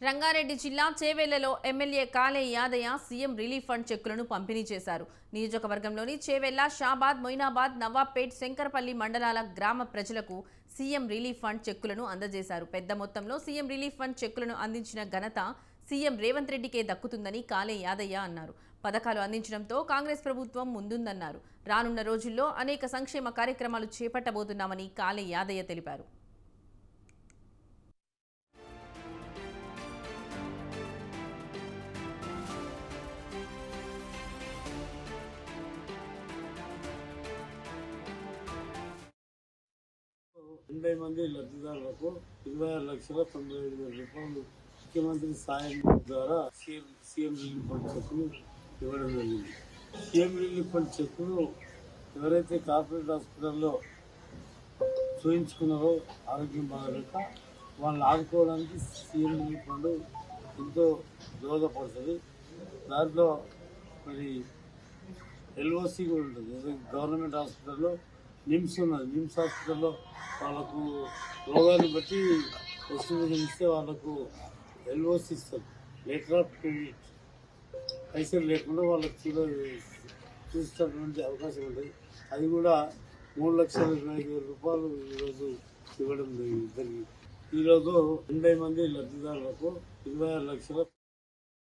రంగారెడ్డి జిల్లా చేవెళ్లలో ఎమ్మెల్యే కాలే Yadaiah CM relief fund చెక్కులను పంపిణీ చేశారు. నియోజకవర్గంలోని చేవెళ్ల, షాబాద్, మొయినాబాద్, నవాబ్పేట్, శంకరపల్లి మండలాల గ్రామ ప్రజలకు సీఎం రిలీఫ్ ఫండ్ చెక్కులను అందజేశారు. పెద్ద మొత్తంలో సీఎం రిలీఫ్ ఫండ్ చెక్కులను అందించిన ఘనత సీఎం రేవంత్ రెడ్డికే దక్కుతుందని కాలే యాదయ్య అన్నారు. పథకాలు అందించడంతో కాంగ్రెస్ ప్రభుత్వం ముందుందన్నారు. రానున్న రోజుల్లో అనేక సంక్షేమ కార్యక్రమాలు చేపట్టబోతున్నామని కాలే యాదయ్య తెలిపారు. మంది లబ్ధిదారులకు 26,95,000 రూపాయలు ముఖ్యమంత్రి సాయం ద్వారా సీఎం రిలీఫ్ ఫండ్ చెక్కులు ఇవ్వడం జరిగింది. సీఎం రిలీఫ్ ఫండ్ చెక్కులు ఎవరైతే కార్పొరేట్ హాస్పిటల్లో చూయించుకున్నారో ఆరోగ్యం బాగలేక వాళ్ళని ఆదుకోవడానికి సీఎం రిలీఫ్ ఫండ్ ఎంతో దోహదపడుతుంది. దాంట్లో మరి ఎల్ఓసి కూడా ఉంటుంది. గవర్నమెంట్ హాస్పిటల్లో నిమ్స్ ఉన్నది. నిమ్స్ హాస్పిటల్లో వాళ్ళకు రోగాన్ని బట్టి ఎస్టిమేషన్ ఇస్తే వాళ్ళకు ఎల్ఓసి ఇస్తారు, లెటర్ ఆఫ్ క్రెడిట్. పైసలు లేకుండా వాళ్ళకి చూసేటటువంటి అవకాశం ఉంటుంది. అది కూడా 3,25,000 రూపాయలు ఈరోజు ఇవ్వడం జరిగింది. ఈరోజు 80 మంది లబ్ధిదారులకు 26,00,000